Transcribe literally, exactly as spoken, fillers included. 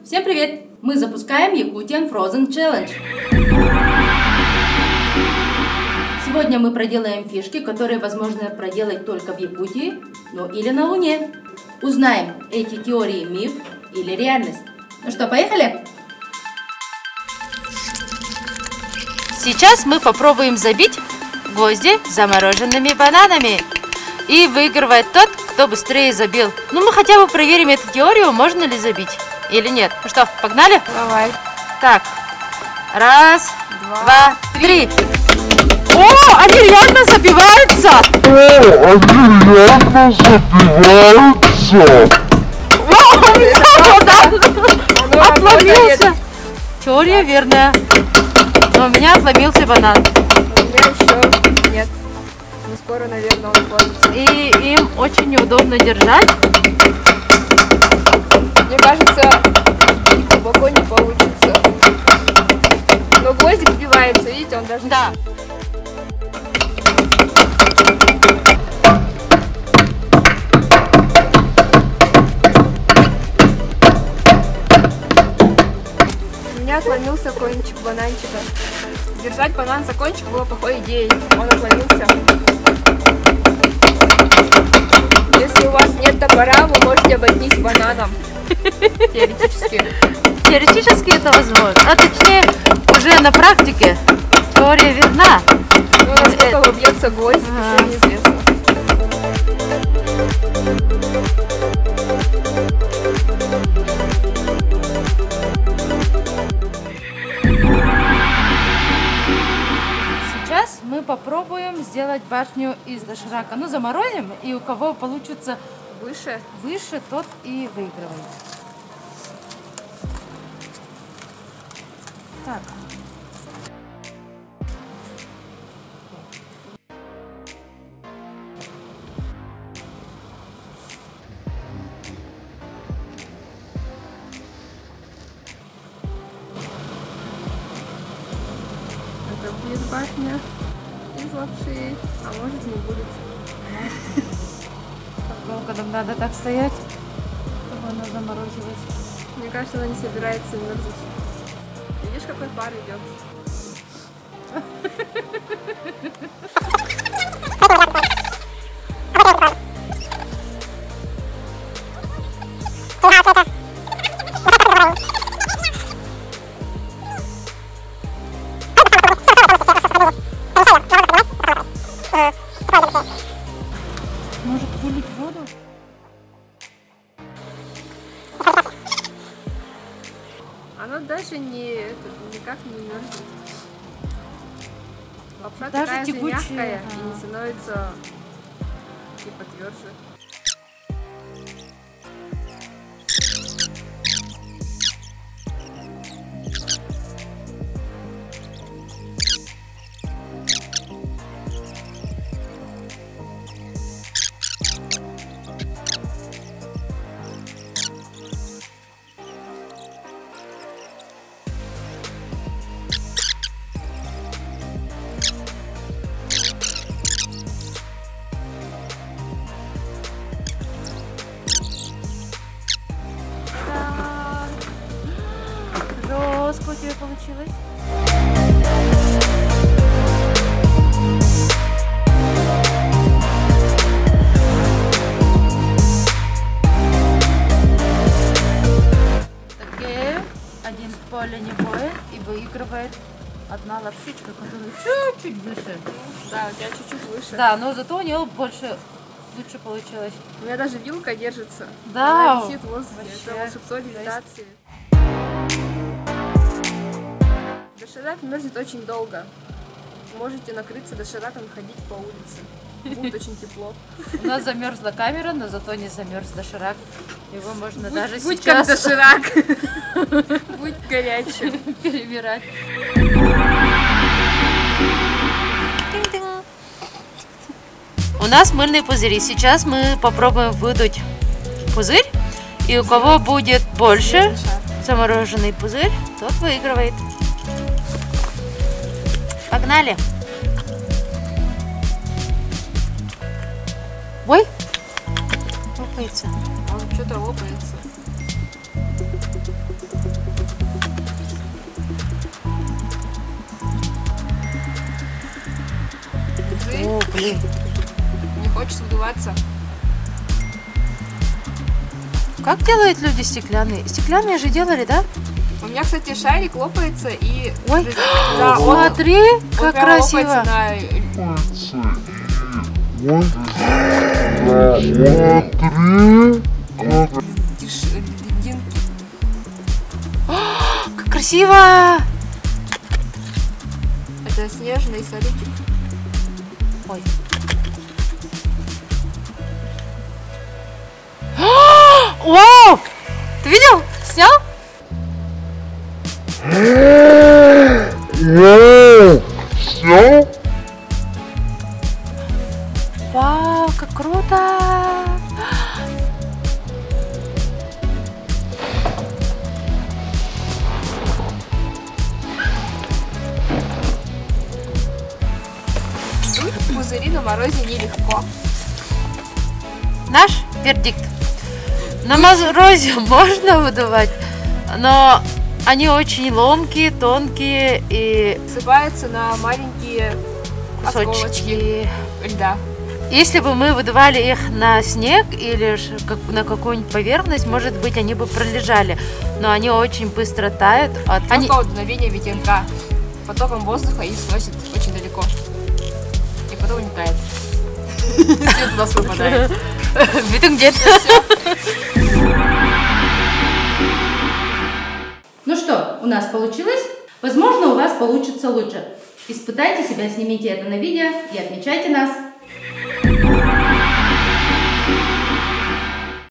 Всем привет! Мы запускаем Yakutian Frozen Challenge. Сегодня мы проделаем фишки, которые возможно проделать только в Якутии, ну или на Луне. Узнаем, эти теории миф или реальность. Ну что, поехали? Сейчас мы попробуем забить гвозди замороженными бананами. И выигрывает тот, кто быстрее забил. Ну, мы хотя бы проверим эту теорию, можно ли забить или нет. Ну что, погнали? Давай. Так, раз, Два, два, три. О, они реально забиваются! О, они реально забиваются! Отломился! Теория верная. Но у меня отломился банан. У меня еще нет. Но скоро, наверное, он отломится. И им очень неудобно держать. Мне кажется, глубоко не получится. Но гвоздик вбивается, видите, он даже... Да. У меня отломился кончик бананчика. Держать банан за кончик было плохой идеей. Он отломился. Если у вас нет топора, вы можете обойтись бананом. Теоретически. Теоретически это возможно. А точнее, уже на практике теория верна. Но насколько вобьется гвоздик, Ага. еще неизвестно. Сейчас мы попробуем сделать башню из доширака. Ну, заморозим, и у кого получится Выше. выше, тот и выигрывает. Так. Это будет башня из лапши, а может не будет. Как долго нам надо так стоять, чтобы она заморозилась? Мне кажется, она не собирается мерзнуть. Видишь, какой пар идет? Может вылить воду? Оно даже не, это, никак не мерзнет. Лапша Даже такая же тягучая, мягкая ага. и не становится типа тверже. Жестко у тебя получилось. Такие, один в поле не боит и выигрывает одна лапшичка, которая чуть-чуть выше. Да, у тебя чуть-чуть выше. Да, но зато у нее больше, лучше получилось. У меня даже вилка держится. Да, Она висит в воздухе. вообще. Это волшебство левитации. Доширак мерзнет очень долго. Можете накрыться дошираком и ходить по улице. Будет очень тепло. У нас замерзла камера, но зато не замерз доширак. Его можно Будь, даже будь сейчас как доширак. Будь горячим. перебирать. У нас мыльные пузыри. Сейчас мы попробуем выдуть пузырь. И у кого будет больше замороженный пузырь, тот выигрывает. Погнали! Ой! Лопается. Он что-то лопается. Блин. Не хочет вдуваться. Как делают люди стеклянные? Стеклянные же делали, да? У меня, кстати, шарик лопается и... Ой, да, он, смотри, он как прям красиво. лопается на... диш- льдинки. Как красиво! Это снежный салютик. Ой. Вау! Ты видел? Снял? Все? Вау, как круто! Тут пузыри на морозе нелегко. Наш вердикт. На морозе можно выдувать, но они очень ломкие, тонкие и Ссыпаются на маленькие осколочки кусочки. льда. Если бы мы выдували их на снег или ж как- на какую-нибудь поверхность, может быть, они бы пролежали. Но они очень быстро тают. От... Они... Только дуновение ветерка потоком воздуха и сносит очень далеко. И потом уникает. Свет у нас выпадает. Видно где-то. Ну что, у нас получилось? Возможно, у вас получится лучше. Испытайте себя, снимите это на видео и отмечайте нас.